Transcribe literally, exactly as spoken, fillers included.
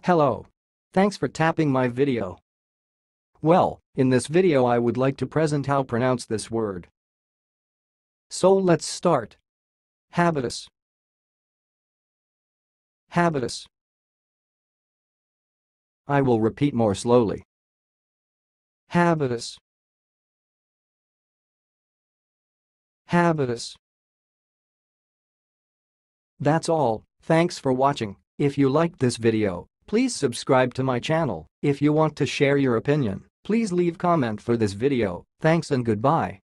Hello. Thanks for tapping my video. Well, in this video I would like to present how pronounce this word. So let's start. Habitus. Habitus. I will repeat more slowly. Habitus. Habitus. That's all. Thanks for watching. If you liked this video, please subscribe to my channel. If you want to share your opinion, please leave comment for this video. Thanks and goodbye.